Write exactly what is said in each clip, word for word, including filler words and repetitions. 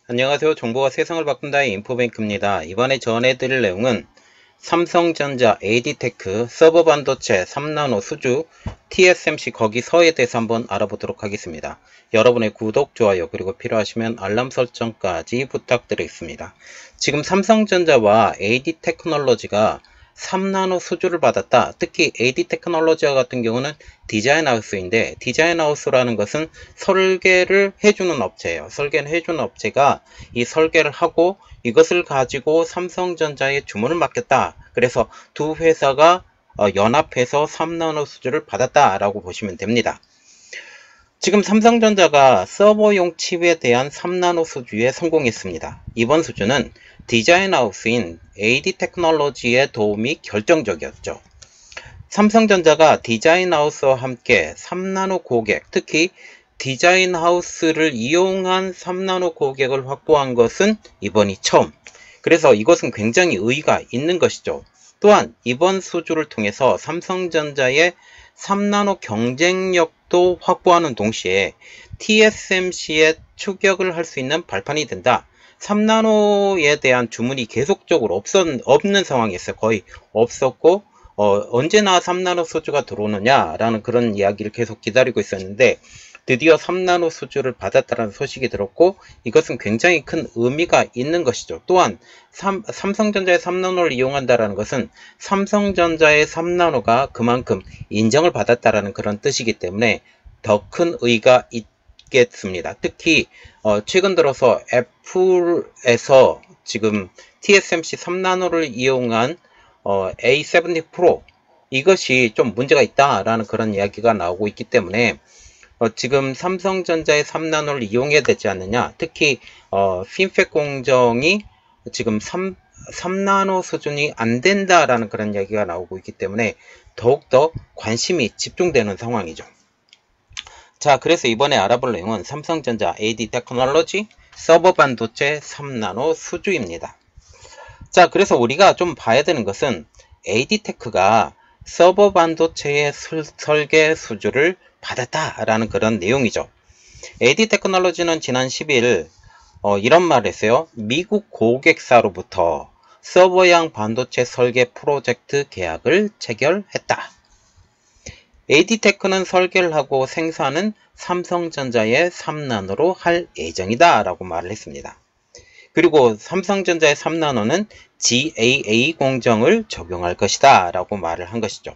안녕하세요. 정보가 세상을 바꾼다의 인포뱅크입니다. 이번에 전해드릴 내용은 삼성전자, 에이디테크, 서버 반도체, 삼 나노 수주, 티에스엠씨 거기서에 대해서 한번 알아보도록 하겠습니다. 여러분의 구독, 좋아요, 그리고 필요하시면 알람 설정까지 부탁드리겠습니다. 지금 삼성전자와 에이디테크놀로지가 삼 나노 수주를 받았다. 특히 에이디테크놀로지와 같은 경우는 디자인하우스인데, 디자인하우스라는 것은 설계를 해주는 업체예요. 설계를 해주는 업체가 이 설계를 하고 이것을 가지고 삼성전자에 주문을 맡겼다. 그래서 두 회사가 연합해서 삼 나노 수주를 받았다라고 보시면 됩니다. 지금 삼성전자가 서버용 칩에 대한 삼 나노 수주에 성공했습니다. 이번 수주는 디자인하우스인 에이디테크놀로지의 도움이 결정적이었죠. 삼성전자가 디자인하우스와 함께 삼 나노 고객, 특히 디자인하우스를 이용한 삼 나노 고객을 확보한 것은 이번이 처음. 그래서 이것은 굉장히 의의가 있는 것이죠. 또한 이번 수주를 통해서 삼성전자의 삼 나노 경쟁력도 확보하는 동시에 티에스엠씨의 추격을 할 수 있는 발판이 된다. 삼 나노에 대한 주문이 계속적으로 없었, 없는 상황이었어요. 거의 없었고 어, 언제나 삼 나노 수주가 들어오느냐라는 그런 이야기를 계속 기다리고 있었는데 드디어 삼 나노 수주를 받았다는 소식이 들었고 이것은 굉장히 큰 의미가 있는 것이죠. 또한 삼, 삼성전자의 삼 나노를 이용한다는 것은 삼성전자의 삼 나노가 그만큼 인정을 받았다는 그런 뜻이기 때문에 더 큰 의의가 있겠습니다. 특히 어, 최근 들어서 애플에서 지금 티에스엠씨 삼 나노를 이용한 어, 에이 세븐티 프로 이것이 좀 문제가 있다라는 그런 이야기가 나오고 있기 때문에 어, 지금 삼성전자의 삼 나노를 이용해야 되지 않느냐. 특히 어, 핀팻 공정이 지금 삼, 삼 나노 수준이 안 된다라는 그런 이야기가 나오고 있기 때문에 더욱더 관심이 집중되는 상황이죠. 자, 그래서 이번에 알아볼 내용은 삼성전자 에이디테크놀로지 서버 반도체 삼 나노 수주입니다. 자, 그래서 우리가 좀 봐야 되는 것은 에이디테크가 서버 반도체의 술, 설계 수주를 받았다라는 그런 내용이죠. 에이디테크놀로지는 지난 십 일 어, 이런 말을 했어요. 미국 고객사로부터 서버용 반도체 설계 프로젝트 계약을 체결했다. 에이디테크는 설계를 하고 생산은 삼성전자의 삼 나노로 할 예정이다 라고 말을 했습니다. 그리고 삼성전자의 삼 나노는 지에이에이 공정을 적용할 것이다 라고 말을 한 것이죠.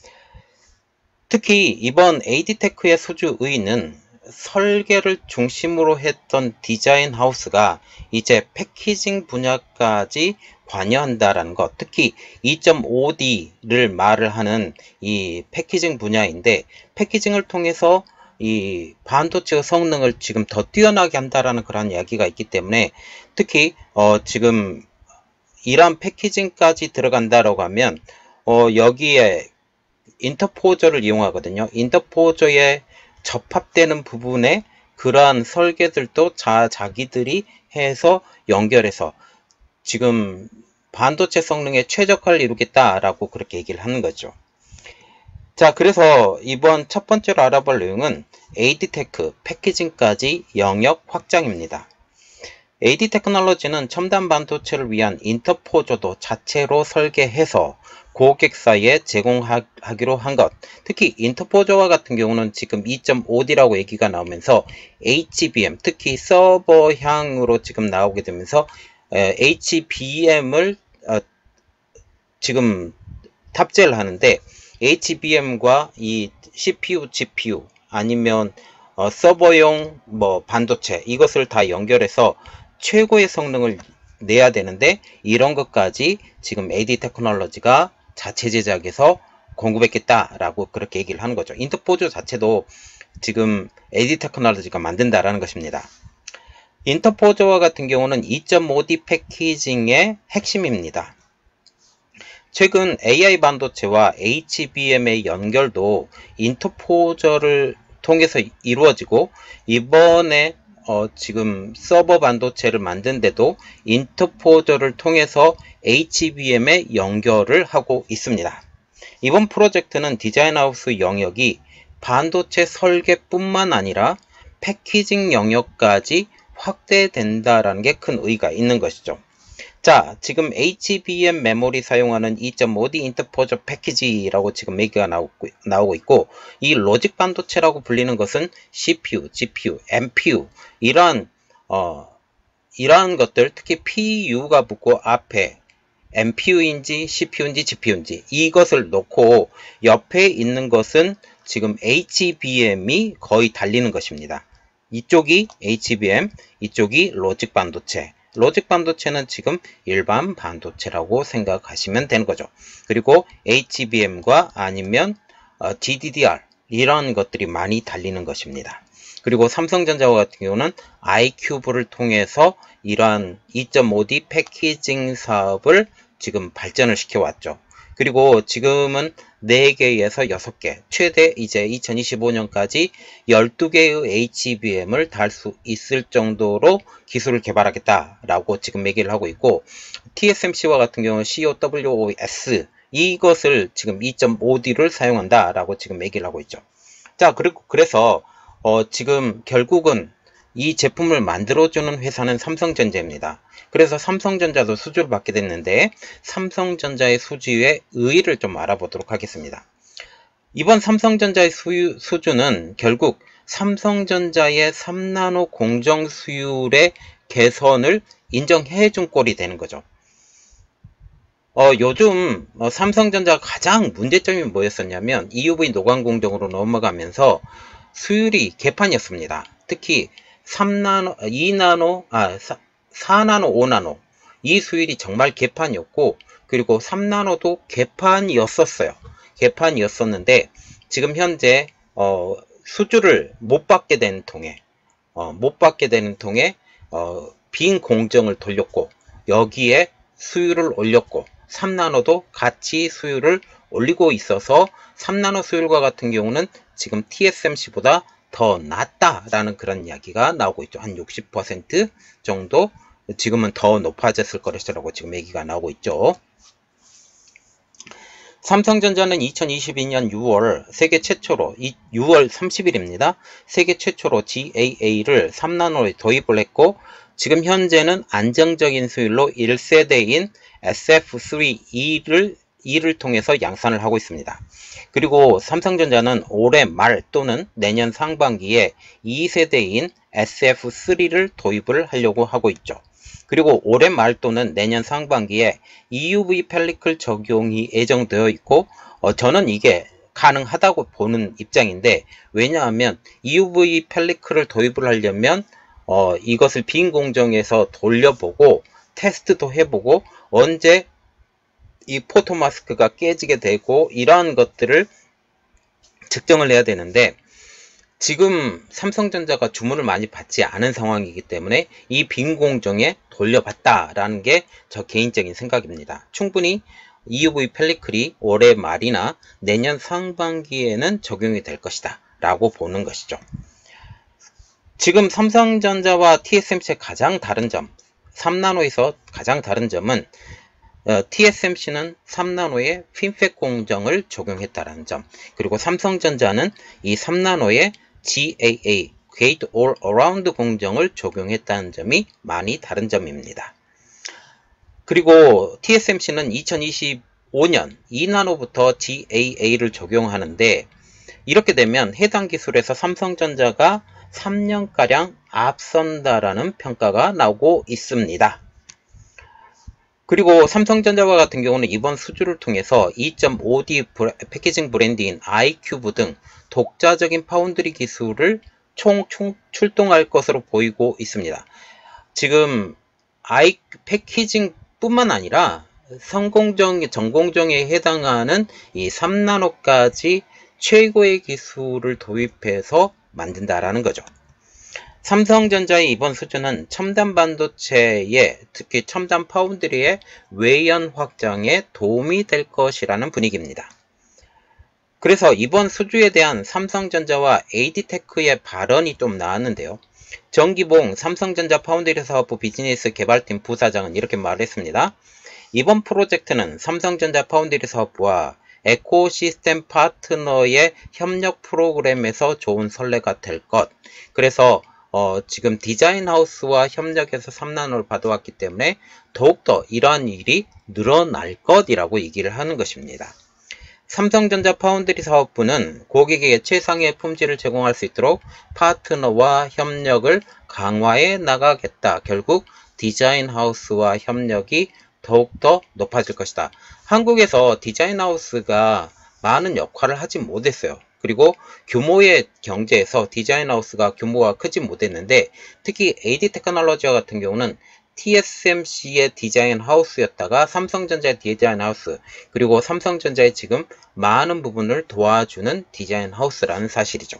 특히 이번 에이디테크의 수주 의의는 설계를 중심으로 했던 디자인 하우스가 이제 패키징 분야까지 관여한다라는 것, 특히 이 점 오 디를 말을 하는 이 패키징 분야인데 패키징을 통해서 이 반도체의 성능을 지금 더 뛰어나게 한다라는 그런 이야기가 있기 때문에 특히 어 지금 이러한 패키징까지 들어간다라고 하면 어 여기에 인터포저를 이용하거든요. 인터포저에 접합되는 부분에 그러한 설계들도 자, 자기들이 해서 연결해서 지금 반도체 성능에 최적화를 이루겠다라고 그렇게 얘기를 하는 거죠. 자, 그래서 이번 첫 번째로 알아볼 내용은 에이디테크 패키징까지 영역 확장입니다. 에이디테크놀로지는 첨단 반도체를 위한 인터포저도 자체로 설계해서 고객사에 제공하기로 한 것. 특히 인터포저와 같은 경우는 지금 이 점 오 디라고 얘기가 나오면서 에이치비엠, 특히 서버향으로 지금 나오게 되면서 에이치비엠을 어, 지금 탑재를 하는데 에이치비엠과 이 씨피유, 지피유 아니면 어, 서버용 뭐 반도체 이것을 다 연결해서 최고의 성능을 내야 되는데 이런 것까지 지금 에이디테크놀로지가 자체 제작해서 공급했겠다라고 그렇게 얘기를 하는 거죠. 인터포저 자체도 지금 에이디테크놀로지가 만든다라는 것입니다. 인터포저와 같은 경우는 이 점 오 디 패키징의 핵심입니다. 최근 에이아이 반도체와 에이치비엠의 연결도 인터포저를 통해서 이루어지고 이번에 어, 지금 서버 반도체를 만든데도 인터포저를 통해서 에이치비엠에 연결을 하고 있습니다. 이번 프로젝트는 디자인하우스 영역이 반도체 설계뿐만 아니라 패키징 영역까지 확대된다라는 게 큰 의의가 있는 것이죠. 자, 지금 에이치비엠 메모리 사용하는 이 점 오 디 인터포저 패키지라고 지금 얘기가 나오고, 나오고 있고, 이 로직 반도체라고 불리는 것은 씨피유, 지피유, 엠피유 이러한 어, 이러한 것들, 특히 피유가 붙고 앞에 엠피유인지 씨피유인지 지피유인지 이것을 놓고 옆에 있는 것은 지금 에이치비엠이 거의 달리는 것입니다. 이쪽이 에이치비엠, 이쪽이 로직 반도체. 로직 반도체는 지금 일반 반도체라고 생각하시면 되는 거죠. 그리고 에이치비엠과 아니면 어, 디디디알 이런 것들이 많이 달리는 것입니다. 그리고 삼성전자 같은 경우는 아이큐브를 통해서 이러한 이 점 오 디 패키징 사업을 지금 발전을 시켜왔죠. 그리고 지금은 네 개에서 여섯 개, 최대 이제 이천이십오 년까지 열두 개의 에이치비엠을 달 수 있을 정도로 기술을 개발하겠다라고 지금 얘기를 하고 있고, 티에스엠씨와 같은 경우는 코워스 이것을 지금 이 점 오 디를 사용한다라고 지금 얘기를 하고 있죠. 자, 그리고 그래서 어, 지금 결국은 이 제품을 만들어주는 회사는 삼성전자입니다. 그래서 삼성전자도 수주를 받게 됐는데 삼성전자의 수주의 의의를 좀 알아보도록 하겠습니다. 이번 삼성전자의 수유, 수주는 결국 삼성전자의 삼 나노 공정 수율의 개선을 인정해 준 꼴이 되는 거죠. 어, 요즘 어, 삼성전자가 가장 문제점이 뭐였었냐면 이유브이 노광 공정으로 넘어가면서 수율이 개판이었습니다. 특히 삼 나노, 이 나노, 아, 사 나노, 오 나노 이 수율이 정말 개판이었고, 그리고 삼 나노도 개판이었었어요. 개판이었었는데 지금 현재 어, 수주를 못 받게 되는 통에 어, 못 받게 되는 통에 어, 빈 공정을 돌렸고 여기에 수율을 올렸고 삼 나노도 같이 수율을 올리고 있어서 삼 나노 수율과 같은 경우는 지금 티에스엠씨보다 더 낫다라는 그런 이야기가 나오고 있죠. 한 육십 퍼센트 정도 지금은 더 높아졌을 것이라고 지금 얘기가 나오고 있죠. 삼성전자는 이천이십이 년 유월 세계 최초로 유월 삼십일입니다. 세계 최초로 지에이에이를 삼 나노에 도입을 했고 지금 현재는 안정적인 수율로 일 세대인 에스에프 쓰리 이를 이를 통해서 양산을 하고 있습니다. 그리고 삼성전자는 올해 말 또는 내년 상반기에 이 세대인 에스에프 쓰리를 도입을 하려고 하고 있죠. 그리고 올해 말 또는 내년 상반기에 이유브이 펠리클 적용이 예정되어 있고 어, 저는 이게 가능하다고 보는 입장인데, 왜냐하면 이유브이 펠리클을 도입을 하려면 어, 이것을 빈 공정에서 돌려보고 테스트도 해보고 언제 이 포토마스크가 깨지게 되고 이러한 것들을 측정을 해야 되는데 지금 삼성전자가 주문을 많이 받지 않은 상황이기 때문에 이 빈 공정에 돌려봤다라는 게 저 개인적인 생각입니다. 충분히 이유브이 펠리클이 올해 말이나 내년 상반기에는 적용이 될 것이다 라고 보는 것이죠. 지금 삼성전자와 티에스엠씨의 가장 다른 점, 삼 나노에서 가장 다른 점은 어, 티에스엠씨는 삼 나노의 핀팻 공정을 적용했다는 점, 그리고 삼성전자는 이 삼 나노의 지에이에이 Gate All Around 공정을 적용했다는 점이 많이 다른 점입니다. 그리고 티에스엠씨는 이천이십오 년 이 나노부터 지에이에이를 적용하는데 이렇게 되면 해당 기술에서 삼성전자가 삼 년가량 앞선다라는 평가가 나오고 있습니다. 그리고 삼성전자와 같은 경우는 이번 수주를 통해서 이 점 오 디 패키징 브랜드인 아이큐브 등 독자적인 파운드리 기술을 총, 총 출동할 것으로 보이고 있습니다. 지금 아이 패키징 뿐만 아니라 성공정, 전공정에 해당하는 이 삼 나노까지 최고의 기술을 도입해서 만든다라는 거죠. 삼성전자의 이번 수주는 첨단 반도체에 특히 첨단 파운드리의 외연 확장에 도움이 될 것이라는 분위기입니다. 그래서 이번 수주에 대한 삼성전자와 에이디테크의 발언이 좀 나왔는데요. 정기봉 삼성전자 파운드리 사업부 비즈니스 개발팀 부사장은 이렇게 말했습니다. 이번 프로젝트는 삼성전자 파운드리 사업부와 에코시스템 파트너의 협력 프로그램에서 좋은 선례가 될 것. 그래서 어, 지금 디자인 하우스와 협력해서 삼 나노를 받아왔기 때문에 더욱더 이러한 일이 늘어날 것이라고 얘기를 하는 것입니다. 삼성전자 파운드리 사업부는 고객에게 최상의 품질을 제공할 수 있도록 파트너와 협력을 강화해 나가겠다. 결국 디자인 하우스와 협력이 더욱더 높아질 것이다. 한국에서 디자인 하우스가 많은 역할을 하지 못했어요. 그리고 규모의 경제에서 디자인 하우스가 규모가 크지 못했는데, 특히 에이디 테크놀로지와 같은 경우는 티에스엠씨의 디자인 하우스였다가 삼성전자의 디자인 하우스, 그리고 삼성전자의 지금 많은 부분을 도와주는 디자인 하우스라는 사실이죠.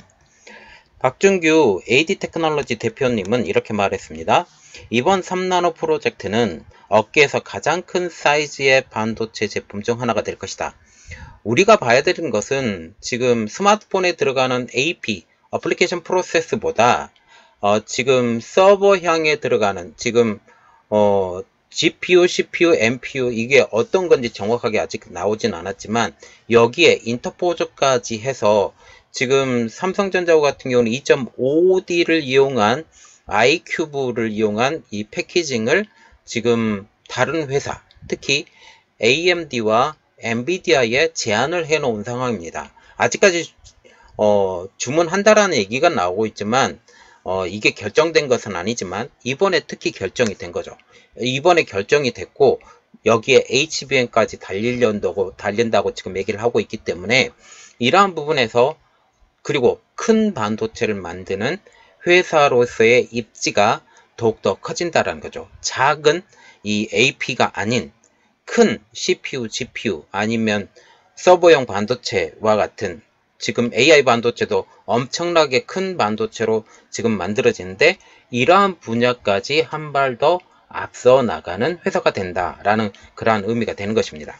박준규 에이디 테크놀로지 대표님은 이렇게 말했습니다. 이번 삼 나노 프로젝트는 업계에서 가장 큰 사이즈의 반도체 제품 중 하나가 될 것이다. 우리가 봐야 되는 것은 지금 스마트폰에 들어가는 에이피, 어플리케이션 프로세스보다 어, 지금 서버향에 들어가는 지금 어, 지피유, 씨피유, 엠피유 이게 어떤 건지 정확하게 아직 나오진 않았지만 여기에 인터포저까지 해서 지금 삼성전자 같은 경우는 이 점 오 디를 이용한 아이큐브를 이용한 이 패키징을 지금 다른 회사, 특히 에이엠디와 엔비디아에 제안을 해 놓은 상황입니다. 아직까지 어, 주문한다라는 얘기가 나오고 있지만 어, 이게 결정된 것은 아니지만 이번에 특히 결정이 된 거죠. 이번에 결정이 됐고 여기에 에이치비엠까지 달리려고 달린다고 지금 얘기를 하고 있기 때문에 이러한 부분에서, 그리고 큰 반도체를 만드는 회사로서의 입지가 더욱더 커진다라는 거죠. 작은 이 에이피가 아닌 큰 씨피유, 지피유 아니면 서버용 반도체와 같은, 지금 에이아이 반도체도 엄청나게 큰 반도체로 지금 만들어지는데 이러한 분야까지 한 발 더 앞서 나가는 회사가 된다라는 그러한 의미가 되는 것입니다.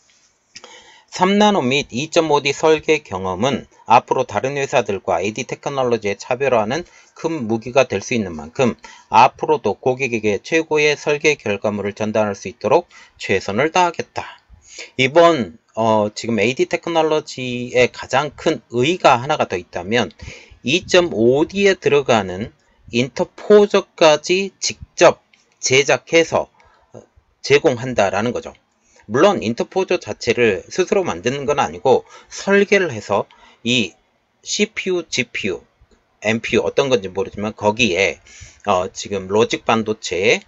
삼 나노 및 이 점 오 디 설계 경험은 앞으로 다른 회사들과 에이디 테크놀로지에 차별화하는 큰 무기가 될 수 있는 만큼 앞으로도 고객에게 최고의 설계 결과물을 전달할 수 있도록 최선을 다하겠다. 이번 어, 지금 에이디 테크놀로지의 가장 큰 의의가 하나가 더 있다면 이 점 오 디에 들어가는 인터포저까지 직접 제작해서 제공한다라는 거죠. 물론 인터포저 자체를 스스로 만드는 건 아니고 설계를 해서 이 씨피유, 지피유, 엠피유 어떤 건지 모르지만 거기에 어, 지금 로직 반도체에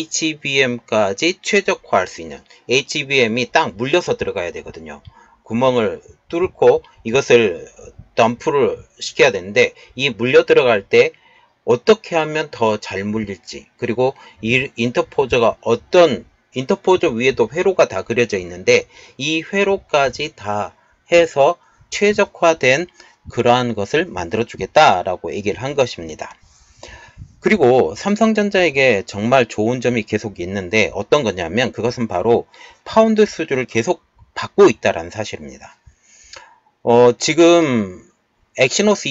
에이치비엠까지 최적화할 수 있는, 에이치비엠이 딱 물려서 들어가야 되거든요. 구멍을 뚫고 이것을 덤프를 시켜야 되는데 이 물려 들어갈 때 어떻게 하면 더 잘 물릴지, 그리고 이 인터포저가 어떤, 인터포저 위에도 회로가 다 그려져 있는데 이 회로까지 다 해서 최적화된 그러한 것을 만들어 주겠다라고 얘기를 한 것입니다. 그리고 삼성전자에게 정말 좋은 점이 계속 있는데 어떤 거냐면 그것은 바로 파운드 수주를 계속 받고 있다는 사실입니다. 어, 지금 엑시노스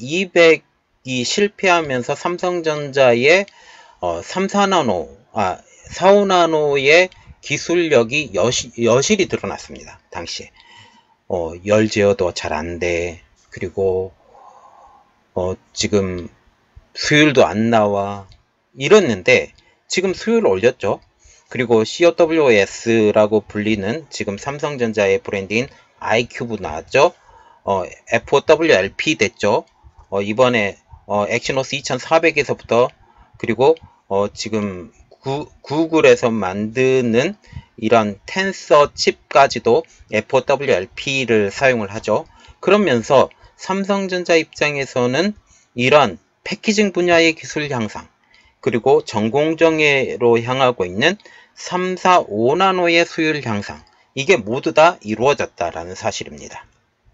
이천이백이 실패하면서 삼성전자의 어, 삼, 사 나노, 아, 사, 오 나노의 기술력이 여시, 여실히 드러났습니다. 당시에. 어, 열 제어도 잘 안 돼. 그리고 어, 지금 수율도 안 나와. 이랬는데 지금 수율을 올렸죠. 그리고 씨오더블유에스라고 불리는 지금 삼성전자의 브랜드인 아이큐브 나왔죠. 어, 에프오더블유엘피 됐죠. 어, 이번에 어, 엑시노스 이천사백에서부터 그리고 어, 지금 구, 구글에서 만드는 이런 텐서 칩까지도 에프오더블유엘피를 사용을 하죠. 그러면서 삼성전자 입장에서는 이런 패키징 분야의 기술 향상, 그리고 전공정예로 향하고 있는 삼, 사, 오 나노의 수율 향상, 이게 모두 다 이루어졌다라는 사실입니다.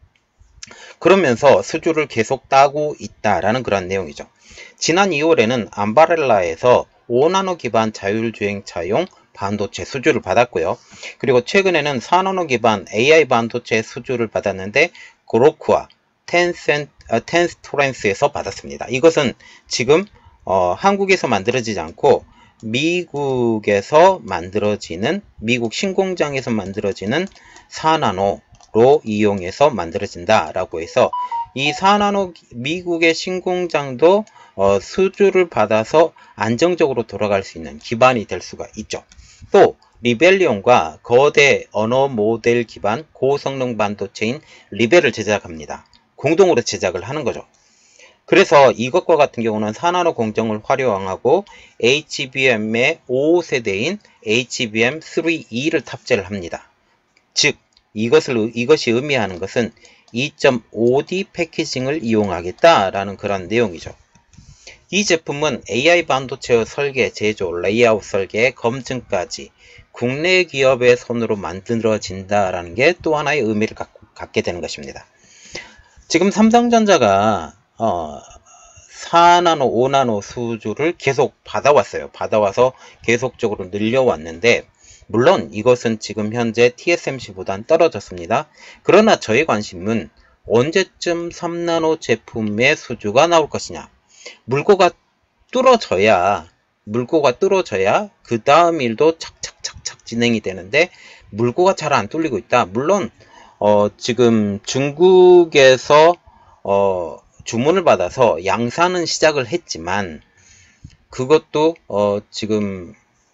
그러면서 수주를 계속 따고 있다라는 그런 내용이죠. 지난 이월에는 암바렐라에서 오 나노 기반 자율주행차용 반도체 수주를 받았고요. 그리고 최근에는 사 나노 기반 에이아이 반도체 수주를 받았는데 그로크와 텐센, 어, 텐스토렌스에서 받았습니다. 이것은 지금 어, 한국에서 만들어지지 않고 미국에서 만들어지는, 미국 신공장에서 만들어지는 사 나노로 이용해서 만들어진다라고 해서 이 사 나노 미국의 신공장도 어, 수주를 받아서 안정적으로 돌아갈 수 있는 기반이 될 수가 있죠. 또 리벨리온과 거대 언어 모델 기반 고성능 반도체인 리벨을 제작합니다. 공동으로 제작을 하는 거죠. 그래서 이것과 같은 경우는 사 나노 공정을 활용하고 에이치비엠의 오 세대인 에이치비엠 삼 이를 탑재를 합니다. 즉 이것을, 이것이 의미하는 것은 이 점 오 디 패키징을 이용하겠다라는 그런 내용이죠. 이 제품은 에이아이 반도체의 설계, 제조, 레이아웃 설계, 검증까지 국내 기업의 손으로 만들어진다라는 게 또 하나의 의미를 갖고, 갖게 되는 것입니다. 지금 삼성전자가 어, 사 나노, 오 나노 수주를 계속 받아왔어요. 받아와서 계속적으로 늘려왔는데 물론 이것은 지금 현재 티에스엠씨보단 떨어졌습니다. 그러나 저의 관심은 언제쯤 삼 나노 제품의 수주가 나올 것이냐. 물꼬가 뚫어져야 물꼬가 뚫어져야 그 다음 일도 착착착착 진행이 되는데 물꼬가 잘 안 뚫리고 있다. 물론 어, 지금 중국에서 어, 주문을 받아서 양산은 시작을 했지만 그것도 어, 지금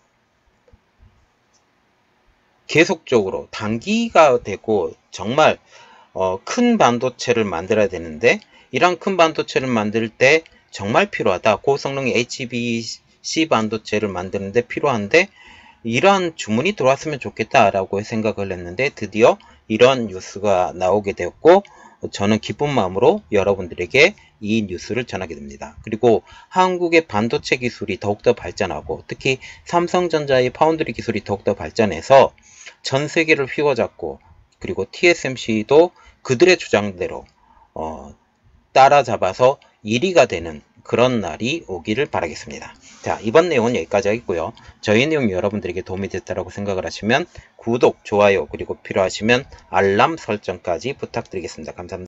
계속적으로 단기가 되고 정말 어, 큰 반도체를 만들어야 되는데 이런 큰 반도체를 만들 때 정말 필요하다. 고성능 에이치비씨 반도체를 만드는데 필요한데 이러한 주문이 들어왔으면 좋겠다라고 생각을 했는데 드디어 이런 뉴스가 나오게 되었고 저는 기쁜 마음으로 여러분들에게 이 뉴스를 전하게 됩니다. 그리고 한국의 반도체 기술이 더욱더 발전하고 특히 삼성전자의 파운드리 기술이 더욱더 발전해서 전 세계를 휘어잡고 그리고 티에스엠씨도 그들의 주장대로 어, 따라잡아서 일 위가 되는 그런 날이 오기를 바라겠습니다. 자, 이번 내용은 여기까지 하겠고요. 저희 내용이 여러분들에게 도움이 됐다고 생각을 하시면 구독, 좋아요, 그리고 필요하시면 알람 설정까지 부탁드리겠습니다. 감사합니다.